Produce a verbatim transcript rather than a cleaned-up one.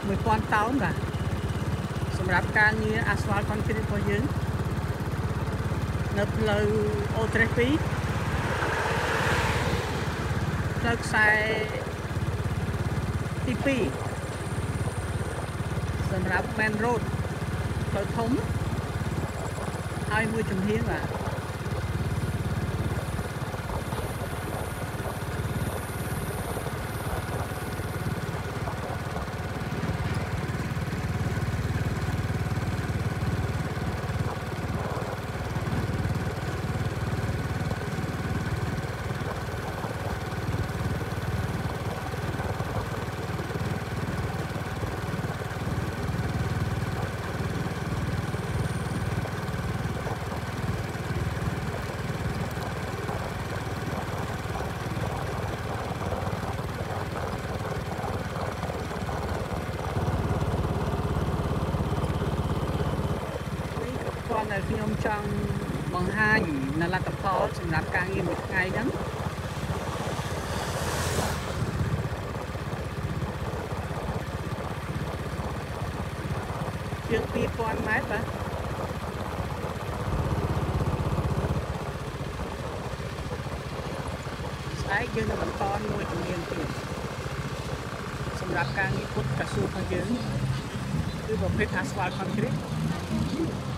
mười con táo mà sầm rạp ca như asphalt concrete củaយើងនៅផ្លូវ ô tê rờ ét ផ្លូវខ្សែទីពីរសម្រាប់ main road ផ្លូវធំហើយមួយជំហានបាទ ខ្ញុំចង់បង្ហាញនៅលទ្ធផលសម្រាប់ការងារមួយថ្ងៃហ្នឹងជាង ពីរពាន់ ម៉ែត្របាទស្អែកយើងនឹងបន្តមួយជំនាញទៀតសម្រាប់ការងារពុតកស៊ូរបស់យើងគឺប្រភេទ asphalt concrete